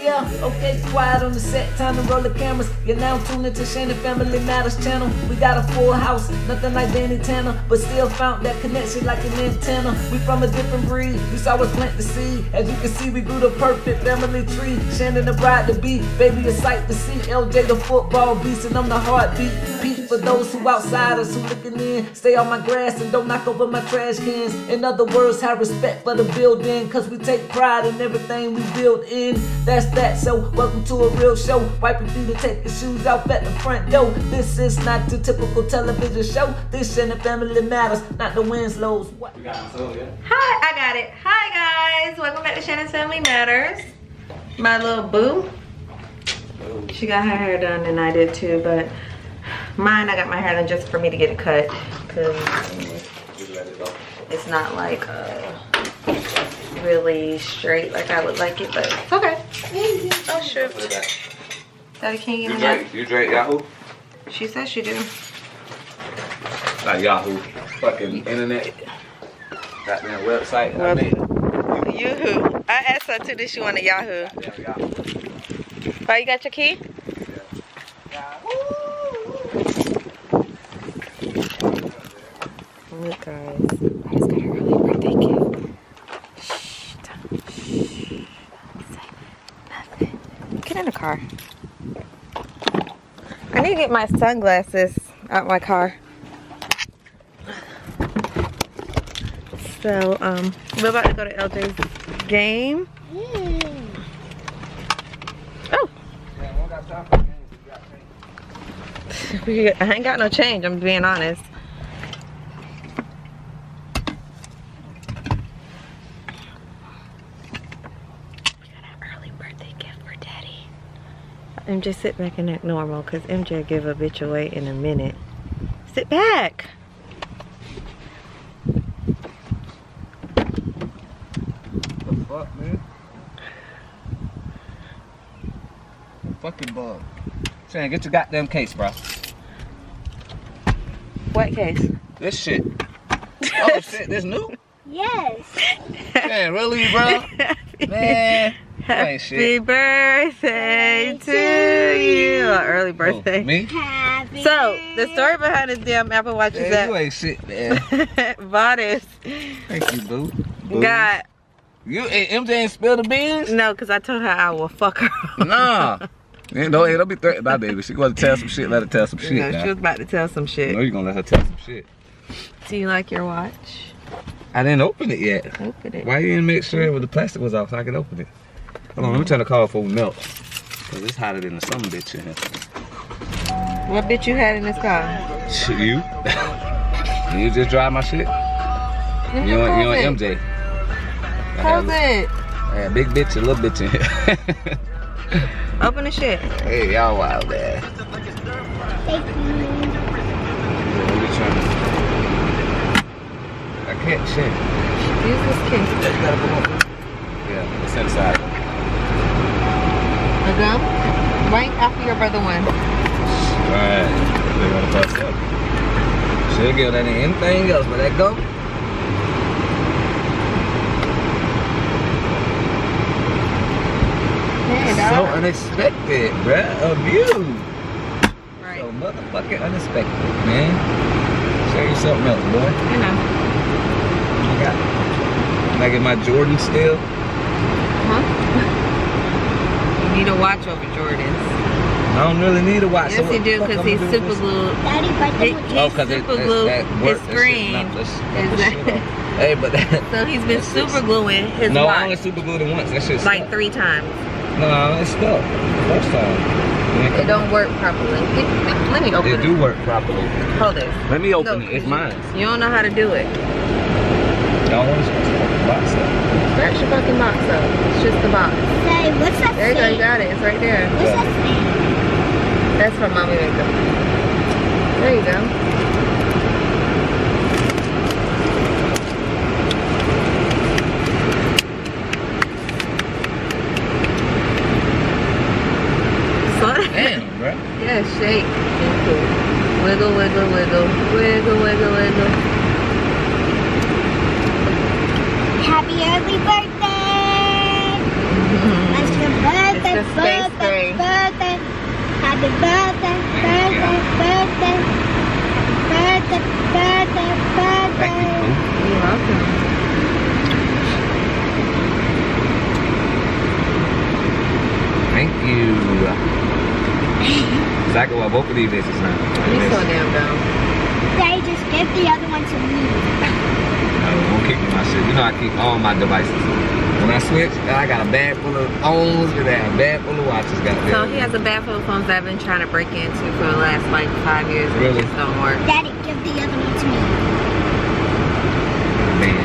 Yeah, okay, quiet on the set, time to roll the cameras. You're now tuned into Shannon Family Matters channel. We got a full house, nothing like Danny Tanner, but still found that connection like an antenna. We from a different breed, you saw us plant the seed. As you can see, we grew the perfect family tree. Shannon the bride to be, baby a sight to see. LJ the football beast, and I'm the heartbeat. Beat for those who outsiders who looking in. Stay on my grass and don't knock over my trash cans. In other words, have respect for the building, cause we take pride in everything we build in. That's that, so welcome to a real show. Wipe your feet and take your shoes off at the front door. This is not your typical television show. This Shannon Family Matters, not the Winslows. What? You got my soul, yeah? Hi, I got it. Hi guys, welcome back to Shannon's Family Matters. My little boo. She got her hair done and I did too, but mine, I got my hair done just for me to get it cut, because it's not like really straight like I would like it, but it's okay. Oh shoot. Daddy, can you give me that? You drink Yahoo? She says she do. Not Yahoo. Fucking internet. Goddamn website. I mean. Yahoo. I asked her too, did she want a Yahoo? Yeah, Yahoo. Oh, you got your key? Look guys, I just got an early birthday gift. Shh, don't say nothing. Get in the car. I need to get my sunglasses out my car. So, we're about to go to LJ's game. Oh! I ain't got no change, I'm being honest. MJ, sit back and act normal, because MJ give a bitch away in a minute. Sit back. What the fuck, man? Fucking bug. Shannon, get your goddamn case, bro. What case? This shit. Oh shit, this new? Yes. Man, really, bro? Man. Happy birthday to you. Early birthday. Oh, me? Happy So, the story behind this damn Apple Watch is Man, you ain't shit, man. that Vadis Thank you, boo. Boo. got... You, MJ ain't spill the beans? No, because I told her I will fuck her. Nah. Man, don't be threatened by baby. She gonna tell some shit, let her tell some shit. No, she was about to tell some shit. No, you gonna let her tell some shit. Do you like your watch? I didn't open it yet. Open it. Why you didn't make sure the plastic was off so I could open it? Hold on, let me turn the car off before we melt. Cause it's hotter than the summer bitch in here. What bitch you had in this car? Shit, you? You just drive my shit? You want MJ? Close it. Yeah, big bitch and little bitch in here. Open the shit. Hey, y'all wild, man. Thank you. I can't shit. Use this key. Yeah, it's inside. A gum? Rank after your brother won. Alright. They wanna bust up. She'll give that anything else, but that go. Hey, So unexpected, bruh. Of you. Right. So motherfucking unexpected, man. Show you something else, boy. You know. Can I get my Jordan still? Huh? You need to watch over Jordans. I don't really need a watch. Yes, you do, because he's super glued. Daddy, but He's super glued. His screen. Hey, but that. So he's been super gluing his No, watch. I only super glued it once. That shit's Like stuck. 3 times. No, it's stuck. First time. It don't work properly. Let me open it. It do work properly. Hold this. Let me open No, it. It's mine. You don't know how to do it. Y'all want to box up. Scratch your fucking box up. It's just the box. Daddy, what's that There you go, say? you got it. It's right there. What's that say? That's from Mommy Makeup. There you go. Damn, bro. Yeah, shake. Wiggle, wiggle, wiggle. Wiggle, wiggle, wiggle. Happy early birthday! It's your birthday The space gray. birthday. Happy birthday, birthday, birthday. Birthday, birthday, Thank you, birthday. boo. You're welcome. Thank you. Exactly what both of these bitches now. You're so damn dumb. Daddy, just give the other one to me. I won't keep my shit. You know I keep all my devices. When I switch, I got a bag full of phones, and a bag full of watches. So he has a bag full of phones that I've been trying to break into for the last like 5 years. And Really? it just don't work. Daddy, give the other one to me. Man.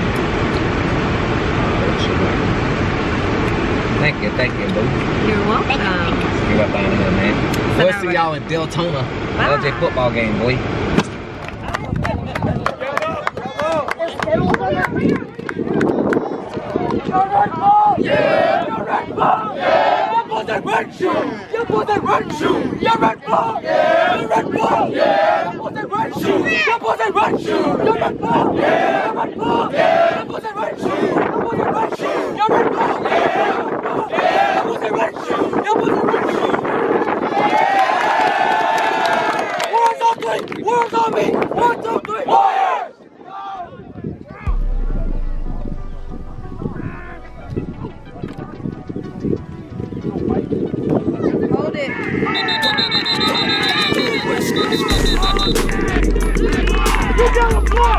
Thank you, boo. You're welcome. You up out of here, man. We'll see y'all in Deltona. Bye. LJ football game, boy. Words on me! 1, 2, 3, Warriors! Hold it. Get down the floor!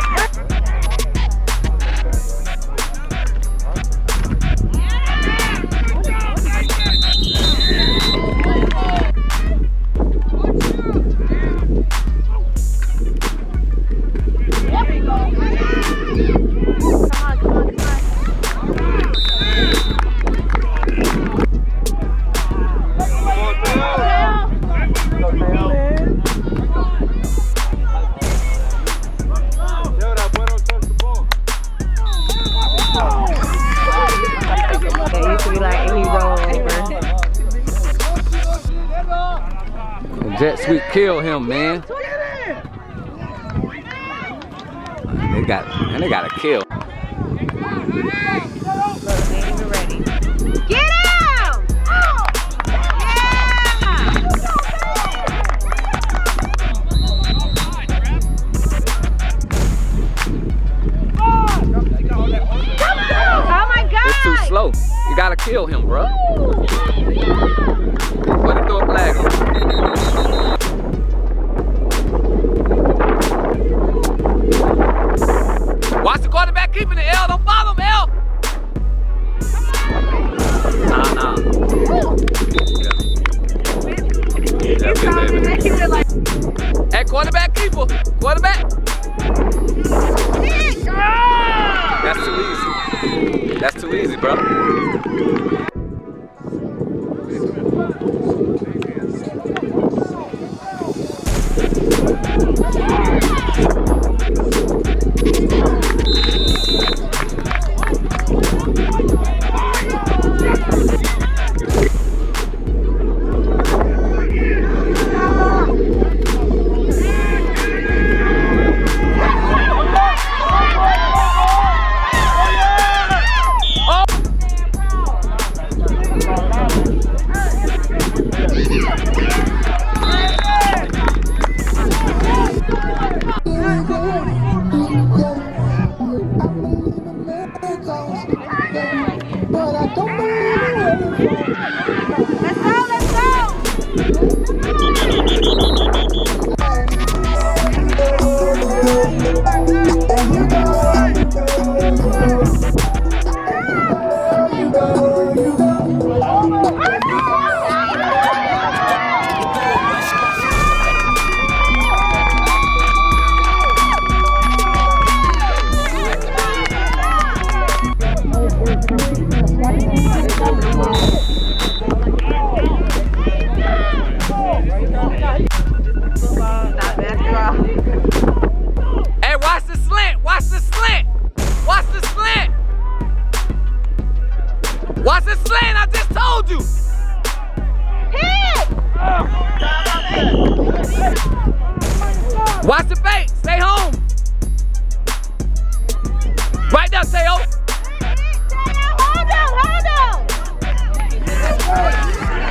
Jet Sweep kill him, man. They got a kill. Ready. Get him! Oh my God! It's too slow. You gotta kill him, bro. Put it through a flag on. Watch the quarterback keeping the L. Don't follow him, L. Nah. Yeah. Hey, quarterback keeper. Quarterback. That's too easy. That's too easy, bro. Hey, watch the slant! Watch the slant! Watch the slant! Watch the slant! I just told you! Hit! Watch the fake! Stay home! Right now, Teo! Hold on!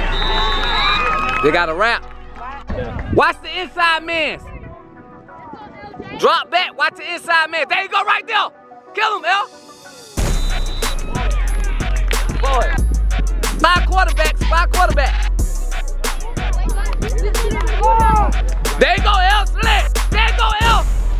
They got a wrap. Watch the inside man. Drop back, watch the inside man. There you go, right there. Kill him, L. Boy. Spy quarterback, spy quarterback. There you go, L. Slick. There you go, L.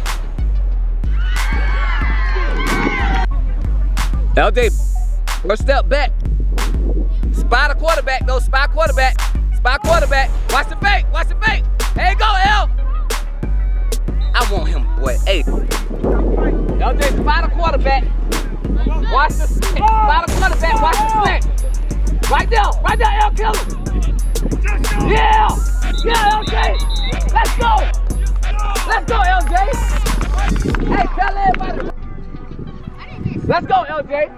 LJ, first step back. Spy the quarterback, though. Spy quarterback. Spy quarterback. Watch the fake. Watch the fake. There you go, L. I want him, boy. Hey. LJ, spy the quarterback. Watch the slick. Spy the quarterback. Watch the slick. Right there. Right there, L. Kill him. Yeah. Yeah, LJ. Let's go. Let's go, LJ. Hey, tell everybody. Let's go, LJ.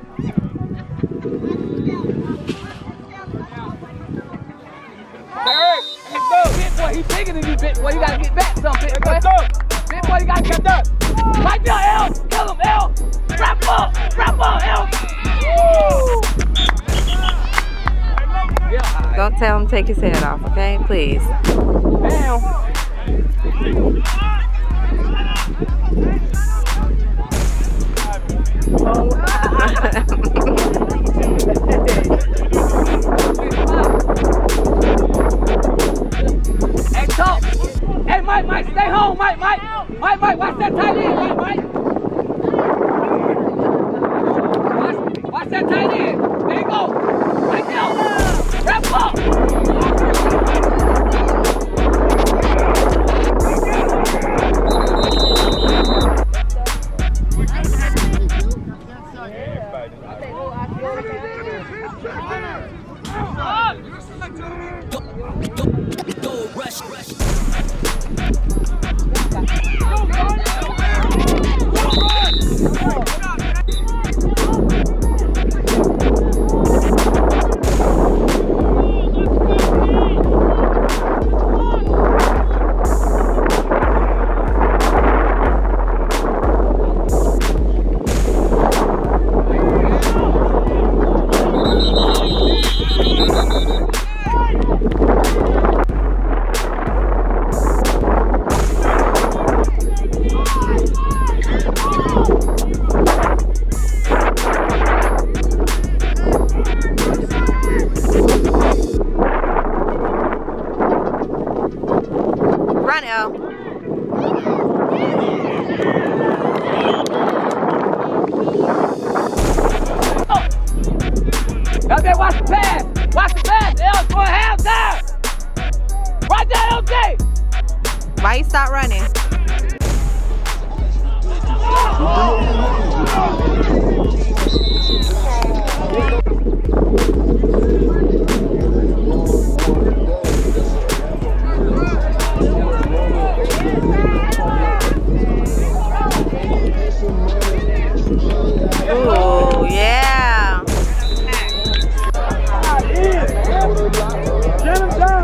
Hey, let's go. Big boy, he's bigger than you, big boy. You gotta get back some, big boy. Big boy, you gotta get that. Right there, L. Kill him, L. Wrap up, L. Woo. Yeah, Don't tell him to take his head off, okay? Please. Damn. Hey, talk. Hey, Mike, stay home, Mike, watch that tight end, Mike. Watch that tight end. There you go. Right there. Wrap up. Run, L. LJ, watch the pass. Watch the pass. L's going half down. Right there, LJ. Why you stop running? Ooh, yeah. Get him down.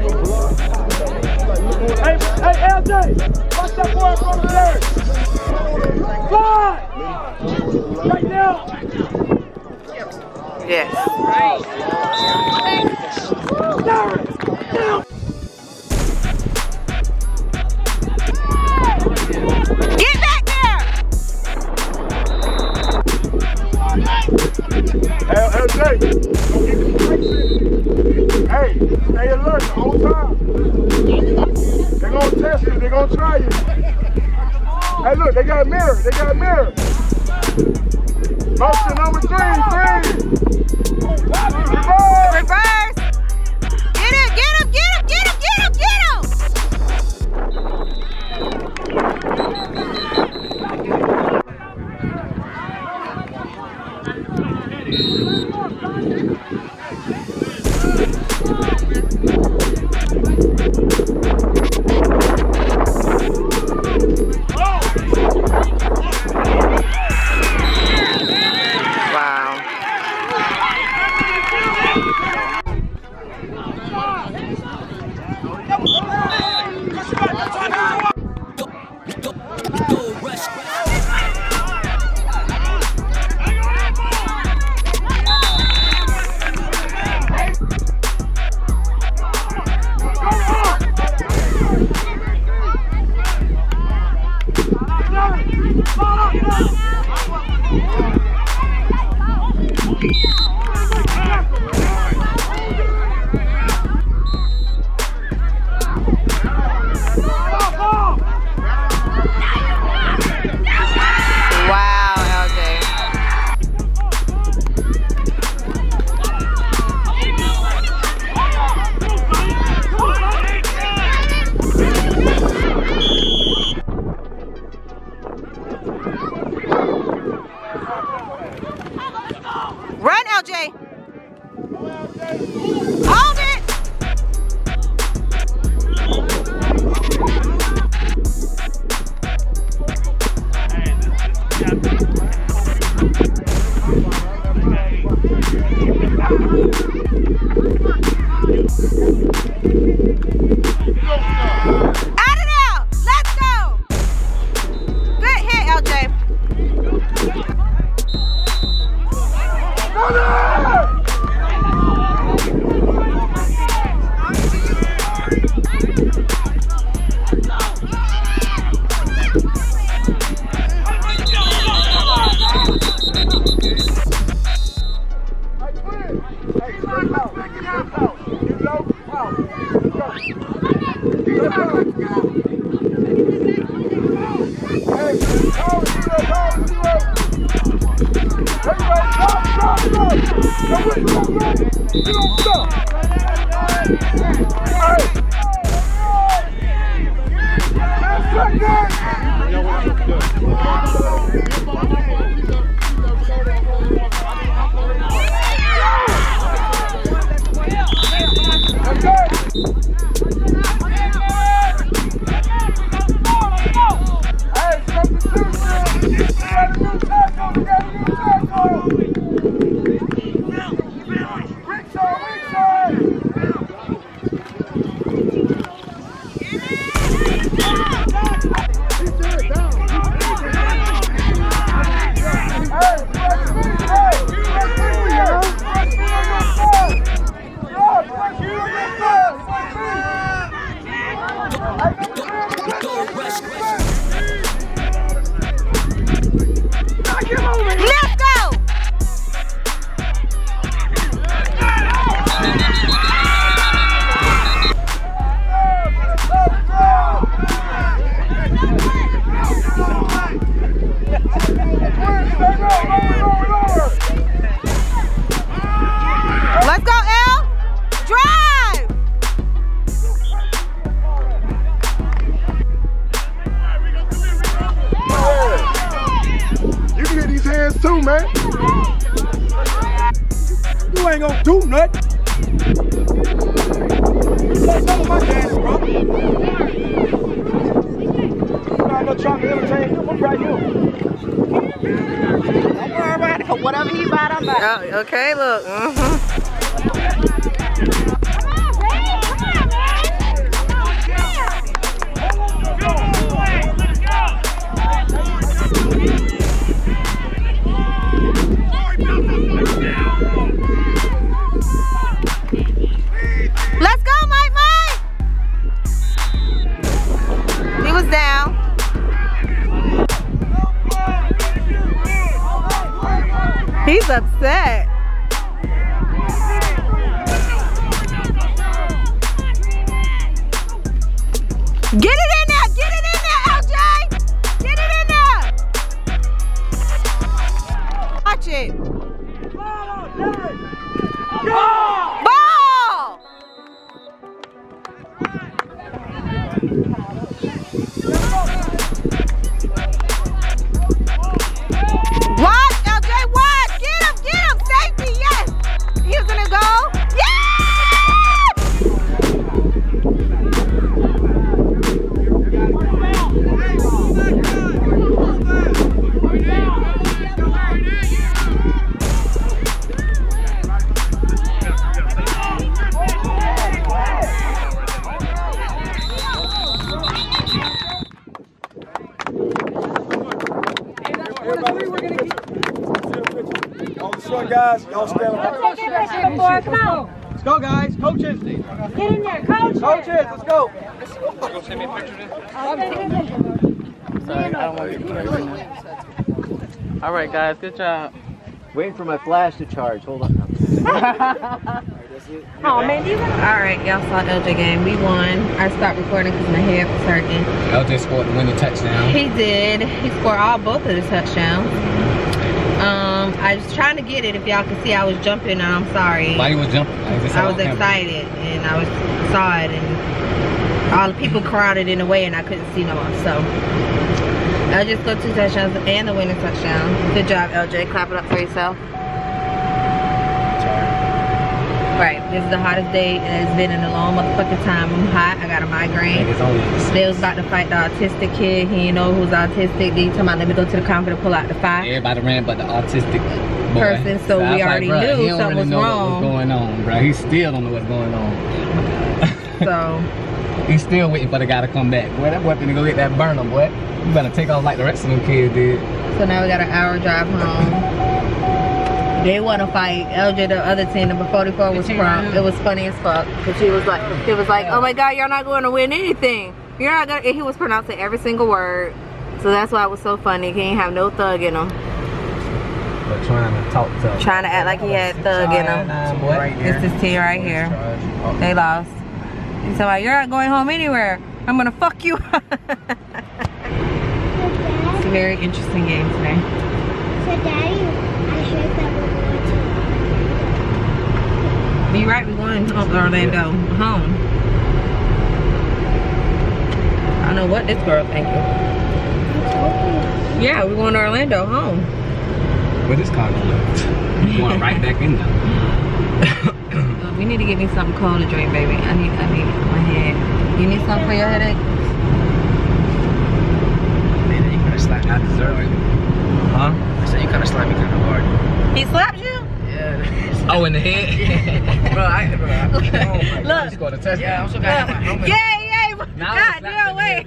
Hey, LJ, watch that boy in front of Derek. Slide. Right now. Yes. Derek, down. Get back there! Hey, LJ, don't get distracted. Hey, stay alert the whole time. They're gonna test you, they're gonna try you. Hey, look, they got a mirror, Motion number 3. Reverse! Get him! Out of there! Let's go! Good hit, LJ. Too, man. You ain't gonna do nothing. That's some of my daddy, bro. I'm not trying to entertain you. I'm right here. Don't worry about it. Whatever he buy, I'm buying. Oh, okay, look. Let's go, Mike. He was down. He's upset. Get it in there! Get it in there, LJ! Get it in there! Watch it. Ball! Watch, LJ, watch! Get him! Safety, yes! He's gonna go. Yes! All the short guys, y'all stand up. Come on. Let's go, guys. Coaches. Get in there, coach. Coaches, let's go. Send me a picture then. Sorry, I don't want to get All right, guys, good job. Waiting for my flash to charge. Hold on. Oh, man, Alright, y'all saw LJ game. We won. I stopped recording because my head was hurting. LJ scored the winning touchdown. He did. He scored both of the touchdowns. I was trying to get it. If y'all could see, I was jumping, and I'm sorry. Why you was jumping? I was excited, and I saw it, and all the people crowded in the way, and I couldn't see no more. So I just got 2 touchdowns and the winning touchdown. Good job, LJ. Clap it up for yourself. Right, this is the hottest day and it's been in a long motherfucking time. I'm hot, I got a migraine. They was about to fight the autistic kid. He didn't know who's autistic. They talking about let me go to the counter to pull out the fire. Everybody ran but the autistic boy. Person, so we already knew something was wrong. What's going on, bro. He still don't know what's going on. So he's still waiting for the guy to come back. Boy, that boy finna go get that burner, boy. You better take off like the rest of them kids did. So now we got an hour drive home. They want to fight. LJ, the other team, number 44 was from. It was funny as fuck. Cause he was like, oh my God, you're not going to win anything. You're not gonna. And he was pronouncing every single word. So that's why it was so funny. He ain't have no thug in him. But trying to talk to him. Trying to act like he had thug in him. It's this team right here. They lost. He said, you're not going home anywhere. I'm gonna fuck you. It's a very interesting game today. So Daddy, I heard that we're going to. You're right, we're going to Orlando home. I don't know what this girl thinking. Yeah, we're going to Orlando home. Where this car going? Going right back in there. We need to get me something cold to drink, baby. I need my head. You need something for your headache? Man, you kinda slapped me. I deserve it. Huh? I said you kinda slapped me kinda hard. He slapped you? Yeah. Oh, in the head? Bro, oh my God. Look. You scored a touchdown. Yeah, I'm so glad I have my helmet. Yay! Now God, it's damn, wait.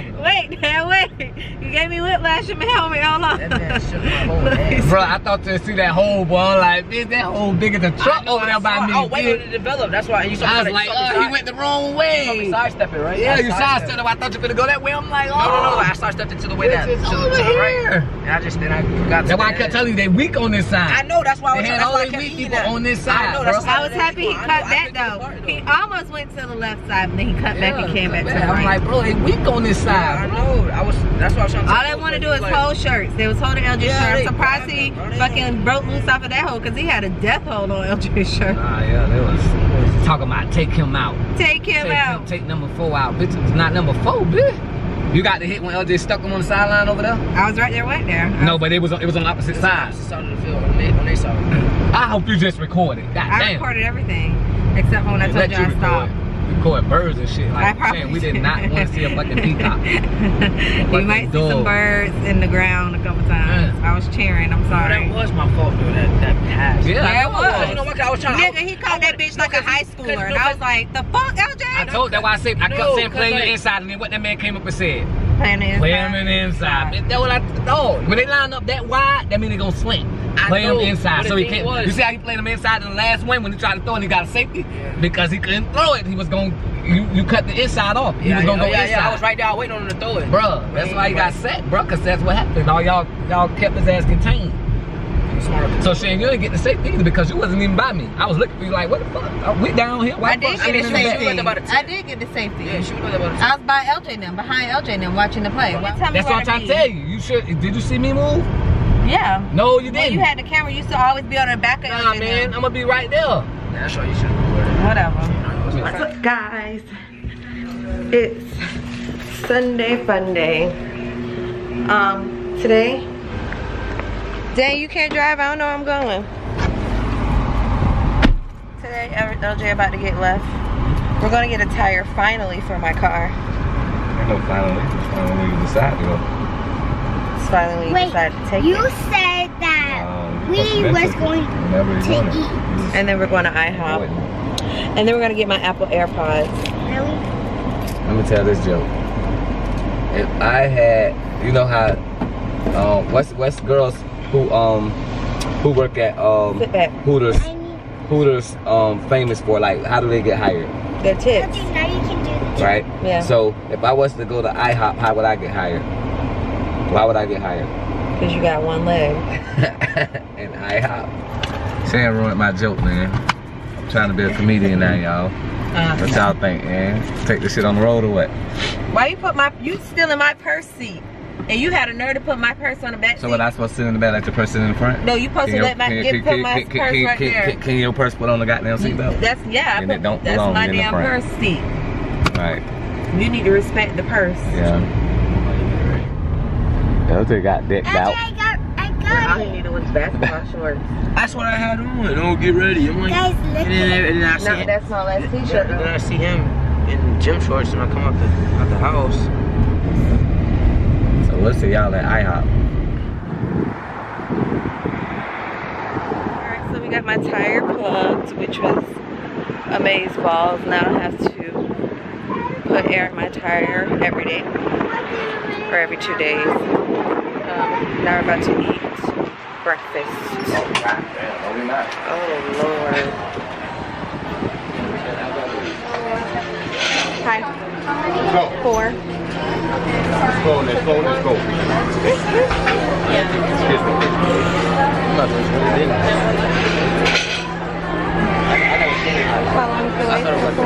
Wait. You gave me whiplash in my helmet. Hold on. That man shook my whole ass. Bro, I thought to see that hole, boy. I'm like, bitch, that hole bigger than the truck over there by me. Oh, wait till it developed. That's why you saw I was like, he went the wrong way. You sidestep it, right? Yeah, you sidestepped it. I thought you were gonna go that way. I'm like, oh. No. I sidestepped it to the way that. It's To over the here. right. And I forgot to. That's why I kept telling you they weak on this side. I know, that's why I was They had that's all why I these kept weak eating people that. on this side, I know, bro. that's why I was happy he cut that though. He almost went to the left side, but then he cut back and came back to the I'm right. like, bro, they weak on this Yeah, I side. know. That's why I was trying to All they want to do is hold shirts. They was holding LJ's Yeah, shirt. they- I'm surprised he fucking broke loose off of that hole because he had a death hold on LJ's shirt. Ah, yeah, they was talking about take him out. Take him out. Take number 4 out. Bitch, it's not number 4, bitch. You got the hit when LJ stuck him on the sideline over there? I was right there, No, but it was on the opposite side. Side of the field on their side. I hope you just recorded. God I damn. recorded everything except for when I told you I stopped. Record birds and shit. I Like, probably man, we did not want to see a fucking peacock. You might see some birds in the ground a couple times. I was cheering. I'm sorry. That was my fault, though. That pass. Yeah, it was. You know what? I was trying. Nigga, he called that bitch like a high schooler, and I was like, the fuck, LJ? I told that's why I said I kept saying play him inside, and then what that man came up and said. Play him inside. That's what I thought. When they line up that wide, that mean they gonna sling. Play him inside, so he can't. You see how he played him inside in the last one when he tried to throw and he got a safety because he couldn't throw it. He was going. You cut the inside off. He was gonna go inside. I was right there waiting on him to throw it. Bruh, that's why he got set, bruh, cause that's what happened. All y'all kept his ass contained. So Shane, you didn't get the safety either because you wasn't even by me. I was looking for you like, what the fuck? We down here? I did get the safety. I did get the safety. Yeah, she was about I was by LJ them, behind LJ them, watching the play. That's what I'm trying to tell you. You should. Did you see me move? Yeah. No, you didn't. When you had the camera, you used to always be on the back of Nah, LJ man, them. I'm gonna be right there. Yeah, that's why you should have. Whatever. What's up, guys? It's Sunday fun day. Today. Dang, you can't drive. I don't know where I'm going. Today, LJ about to get left. We're gonna get a tire finally for my car. No, finally. Finally, you decide to go. It's finally when you decide to take you it. said that we was going to eat. And then we're going to IHOP. And then we're gonna get my Apple AirPods. Really? Let me tell this joke. If I had, you know how, West girls who work at Hooters, famous for, like, how do they get hired? Their tips. Okay, now you can do this. Right? Yeah. So if I was to go to IHOP, how would I get hired? Why would I get hired? Because you got one leg. And IHOP. Shan ruined my joke, man. I'm trying to be a comedian now, y'all. What y'all think, man? Take this shit on the road or what? Why you stealing my purse seat? And you had a nerve to put my purse on the back seat? So what, I supposed to sit in the back like the person in the front? No, you supposed to let my put my purse right there. Can your purse put on the goddamn seatbelt? That's And it don't that's belong my in the damn front. purse seat. Right. You need to respect the purse. Yeah. LJ got decked out. I got All he needed was basketball shorts. That's what I had on. Don't get ready. I'm like, Guys, look. and then I see Not that small ass t-shirt. then I see him in gym shorts when I come out the house. So we'll see y'all at IHOP. Alright, so we got my tire plugged, which was amaze balls. Now I have to put air in my tire every day or every 2 days. Now we're about to eat breakfast. Oh Lord. Hi. Go. 4. Let's go. Let's go. Let's go. How long is the wait?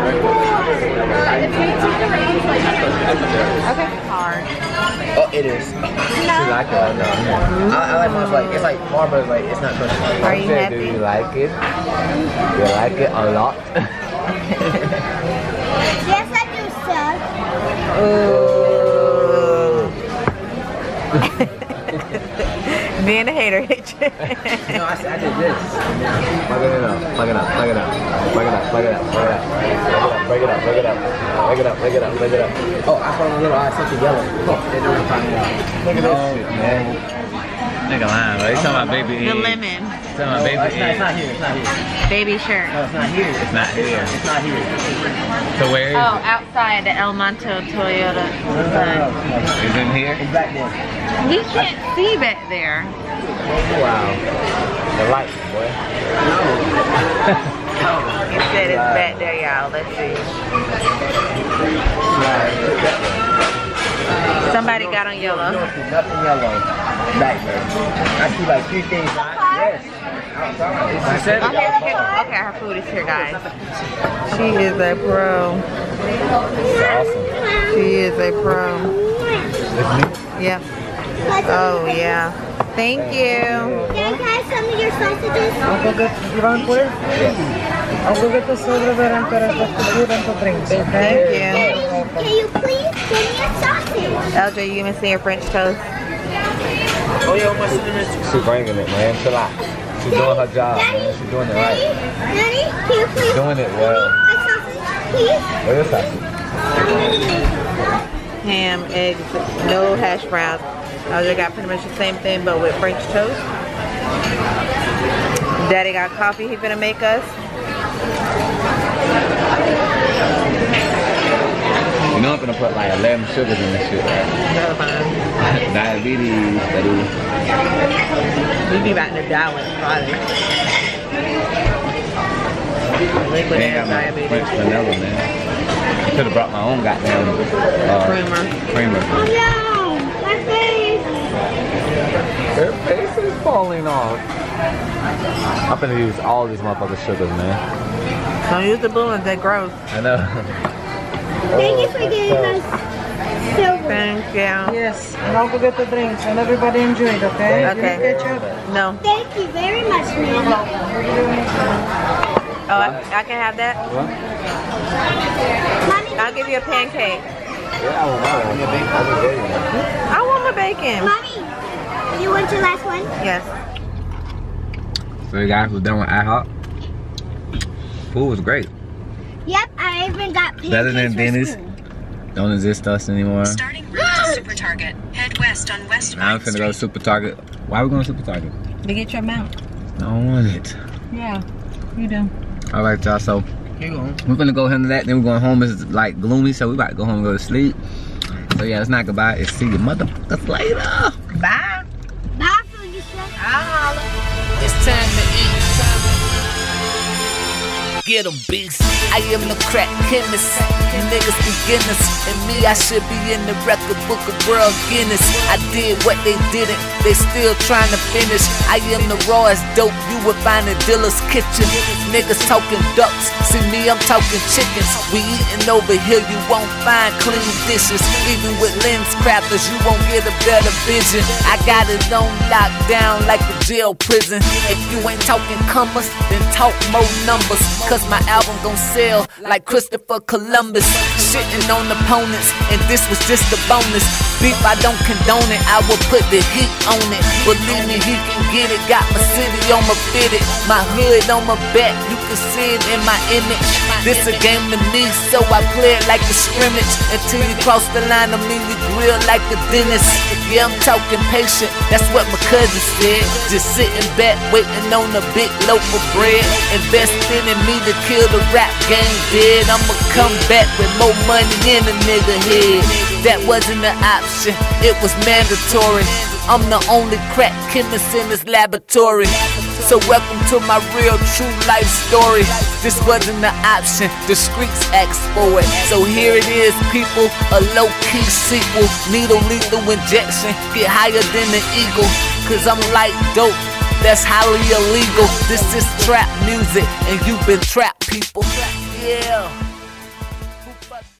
Okay. Hard. Oh, it is. She like it right now. I like mine like it's like Marlboro's like it's not crunchy. Are you happy? Do you like it? You like it a lot? Yes, I do, sir. Being a hater hit you. No, I did this. Plug it up, plug it up, plug it up, plug it up, plug it up, plug it up, break it up, break it up, break it up, break it up, break it up. Oh, I found a little eye, something yellow. Oh, they don't even find me out. Look at this shit, man. Nigga lying, bro. He's talking about baby The egg. lemon. He's talking about baby It's egg. not here, it's not here. Baby shirt. No, it's not here. It's not here. It's not here. So where is Oh, outside the El Monte Toyota. it? Is it in here? It's back there. He can't see back there. Wow. The light, boy. He said it's back there, y'all. Let's see. Somebody got on yellow. Nothing yellow. Back there. I see like 3 things. Yes. Outside. Okay, her food is here, guys. She is a pro. She is a pro. Yep. Oh, yeah. Thank you. Can I have some of your sausages? You want to put it? I'll go get the soda and put the food and the drinks, Thank okay? you. Can you please give me a sausage? LJ, you gonna see your French toast? Oh yeah, my cinnamon. She's bringing it, man. Chill out. She's doing her job, man. She's doing it right. Daddy, can you please She's doing it well. a sausage, please? Where is that? Ham, eggs, no hash browns. LJ got pretty much the same thing, but with French toast. Daddy got coffee he finna make us. You know I'm gonna put like 11 sugars in this shit, right? Never mind. Diabetes, that is. We be about to die when it's Friday. Liquid Ain't got ass my diabetes. French vanilla, man. I could have brought my own goddamn creamer. Oh no, my face. Her face is falling off. I'm gonna use all these motherfucking sugars, man. Don't use the balloons, they're gross. I know. Thank you for giving us silver. Thank you. Yes, and I'll go get the drinks and everybody enjoy it, okay? Okay. You need ketchup? No. Thank you very much, ma'am. Oh, I can have that? Mommy, I'll give you a pancake. Yeah, I want my I want my bacon. Mommy, you want your last one? Yes. So you guys was done with IHOP. Food was great. Yep, I even got pancakes Better than for Denny's. school. Don't exist us anymore. Starting route to Super Target. Head west on West Now I'm White finna go to Street. Super Target. Why are we going to Super Target? To get your amount. I don't want it. Yeah, you do. All right, y'all. So we're gonna go handle that. Then we're going home. It's like gloomy, so we about to go home and go to sleep. So yeah, it's not goodbye. It's see you motherfuckers later. Bye. Bye, Felicia. I'll holler. It's time to eat. Get 'em, beast. I am the crack chemist. You niggas beginners. And me, I should be in the record book of World Guinness. I did what they didn't. They still trying to finish. I am the rawest dope you would find in Dilla's kitchen. Niggas talking ducks. See me, I'm talking chickens. We eating over here, you won't find clean dishes. Even with lens crafters, you won't get a better vision. I got it on lockdown like a jail prison. If you ain't talking commas, then talk more numbers. Cause cause my album gon' sell like Christopher Columbus. Shitting on opponents, and this was just a bonus. Beef, I don't condone it, I will put the heat on it. Believe me, he can get it. Got my city on my fitted, my hood on my back, you can see it in my image. This a game of me, so I play it like a scrimmage. Until you cross the line, I mean you grill like a dentist. Yeah, I'm talking patient, that's what my cousin said. Just sitting back, waiting on a big loaf of bread. Investing in me to kill the rap game dead. I'ma come back with more money in a nigga head. That wasn't an option, it was mandatory. I'm the only crack chemist in this laboratory. So welcome to my real true life story. This wasn't an option, the streets asked for it. So here it is, people, a low-key sequel. Needle lethal injection, get higher than the eagle. Cause I'm like dope, that's highly illegal. This is trap music, and you've been trapped, people. Yeah.